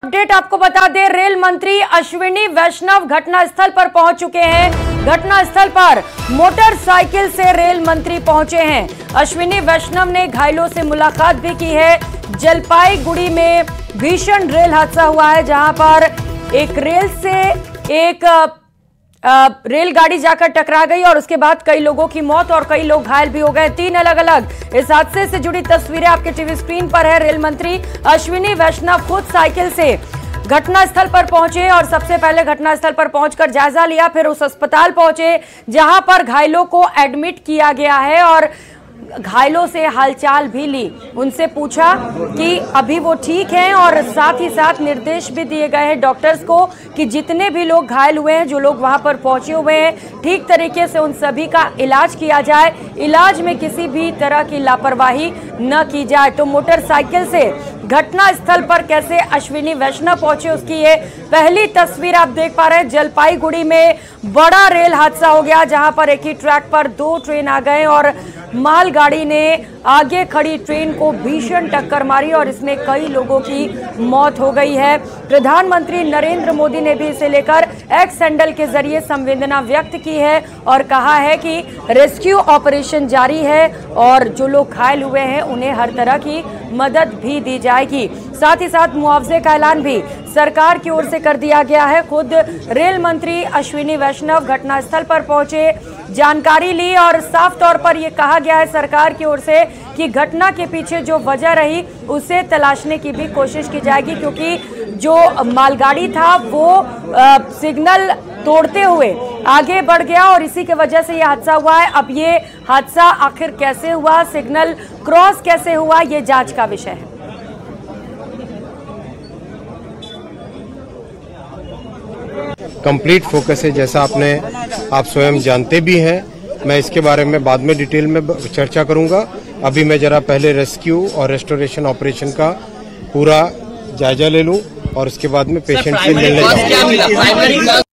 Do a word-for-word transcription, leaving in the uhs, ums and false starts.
Update आपको बता दें, रेल मंत्री अश्विनी वैष्णव घटनास्थल पर पहुंच चुके हैं। घटनास्थल पर मोटरसाइकिल से रेल मंत्री पहुंचे हैं। अश्विनी वैष्णव ने घायलों से मुलाकात भी की है। जलपाईगुड़ी में भीषण रेल हादसा हुआ है, जहां पर एक रेल से एक रेलगाड़ी जाकर टकरा गई और उसके बाद कई लोगों की मौत और कई लोग घायल भी हो गए। तीन अलग अलग इस हादसे से जुड़ी तस्वीरें आपके टीवी स्क्रीन पर है। रेल मंत्री अश्विनी वैष्णव खुद साइकिल से घटनास्थल पर पहुंचे और सबसे पहले घटनास्थल पर पहुंचकर जायजा लिया, फिर उस अस्पताल पहुंचे जहां पर घायलों को एडमिट किया गया है और घायलों से हालचाल भी ली। उनसे पूछा कि अभी वो ठीक हैं और साथ ही साथ निर्देश भी दिए गए हैं डॉक्टर्स को कि जितने भी लोग घायल हुए हैं, जो लोग वहां पर पहुंचे हुए हैं, ठीक तरीके से उन सभी का इलाज किया जाए। इलाज में किसी भी तरह की लापरवाही न की जाए। तो मोटरसाइकिल से घटनास्थल पर कैसे अश्विनी वैष्णव पहुंचे, उसकी ये पहली तस्वीर आप देख पा रहे हैं। जलपाईगुड़ी में बड़ा रेल हादसा हो गया, जहां पर एक ही ट्रैक पर दो ट्रेन आ गए और मालगाड़ी ने आगे खड़ी ट्रेन को भीषण टक्कर मारी और इसमें कई लोगों की मौत हो गई है। प्रधानमंत्री नरेंद्र मोदी ने भी इसे लेकर एक्स हैंडल के जरिए संवेदना व्यक्त की है और कहा है कि रेस्क्यू ऑपरेशन जारी है और जो लोग घायल हुए हैं उन्हें हर तरह की मदद भी दी जाएगी। साथ ही साथ मुआवजे का ऐलान भी सरकार की ओर से कर दिया गया है। खुद रेल मंत्री अश्विनी वैष्णव घटनास्थल पर पहुंचे, जानकारी ली और साफ तौर पर यह कहा गया है सरकार की ओर से कि घटना के पीछे जो वजह रही उसे तलाशने की भी कोशिश की जाएगी, क्योंकि जो मालगाड़ी था वो आ, सिग्नल तोड़ते हुए आगे बढ़ गया और इसी की वजह से यह हादसा हुआ है। अब ये हादसा आखिर कैसे हुआ, सिग्नल क्रॉस कैसे हुआ, ये जांच का विषय है। कंप्लीट फोकस है, जैसा आपने आप स्वयं जानते भी हैं। मैं इसके बारे में बाद में डिटेल में चर्चा करूंगा। अभी मैं जरा पहले रेस्क्यू और रेस्टोरेशन ऑपरेशन का पूरा जायजा ले लूं और उसके बाद में पेशेंट से मिलने जाऊंगा।